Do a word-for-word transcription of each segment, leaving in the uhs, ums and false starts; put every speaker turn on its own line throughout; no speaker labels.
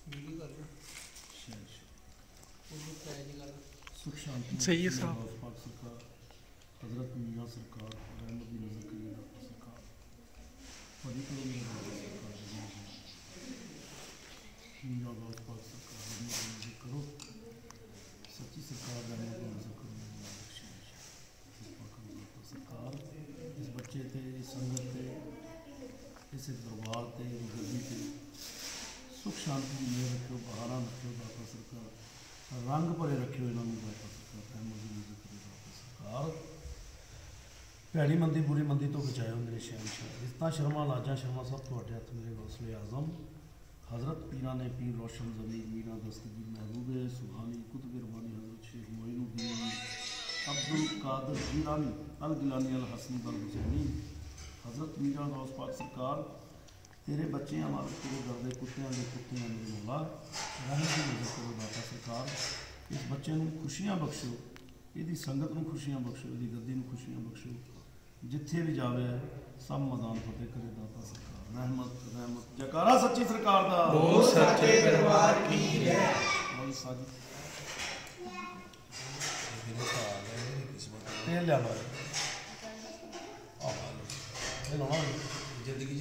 सुख शांति
सही है साहब।
पाक सरकार हजरत मियाँ सरकार रहमत की नजर करिए सरकार बड़ी करो मियाँ गौस पाक सरकार रहमत की नजर करो सच्ची सरकार रहमत की नजर करो सरकार इस बच्चे ते इस संगत ते इस दरबार ते गद्दी ते सुख शांति की मेहर रखियो बहारा रखियो दाता सरकार रंग भरे रखियो इन्होंने दाता सरकार रहमत की नजर करो दाता सरकार भैड़ी मंदी बुरी मंदी तो बचाओ मेरे शहनशाह इतना शर्मा लाजा शर्मा सब थोड़े हथ मेरे गौसले आजम हजरत पीरा ने पीर रोशन जमी मीना दस्तगीर महबूब सुहानी कुतुब रबानी हजरत शेख मोइनुद्दीन अब्दुल कादिर जीलानी अल गिलानी अल हसन अल हुसैनी हजरत मीरा गौस पाक सरकार तेरे बच्चे हमारे तेरे दर्दे कुत्तियाँ के कुत्ते हैं मेरे मौला रहम की नजर करो दाता सरकार इस बच्चे को खुशियाँ बख्शो यदि संगत को खुशियाँ बख्शो यदि गद्दी को खुशियाँ बख्शो जिथे भी जावे सब मैदान फतेह करे दाता सरकार रहमत रहमत जयकारा सच्ची सरकार दा
बोल सच्चे दरबार की जय।
तेल लिया मारे
जिंदगी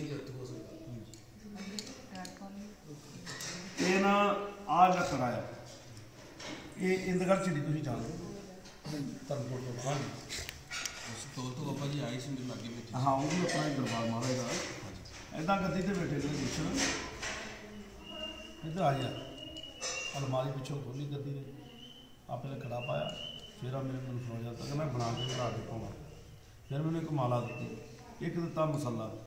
ये ना आज का कराया ये इंदगढ़ चिड़ी तुम जानते धर्मकोट तो हाँ जी
तो तो बाबा जी आई सी मेरे लागे बैठे
हाँ वो भी अपना ही दरबार महाराज का इदा गद्दी से बैठे थे गुलशन इधर आ गया अलमारी पिछों खोली गद्दी ने आप पहले कड़ा पाया फिर मेरे मन सुना जाता कि मैं बना के बना के पावा फिर मैंने एक माला दी एक दिता मसाला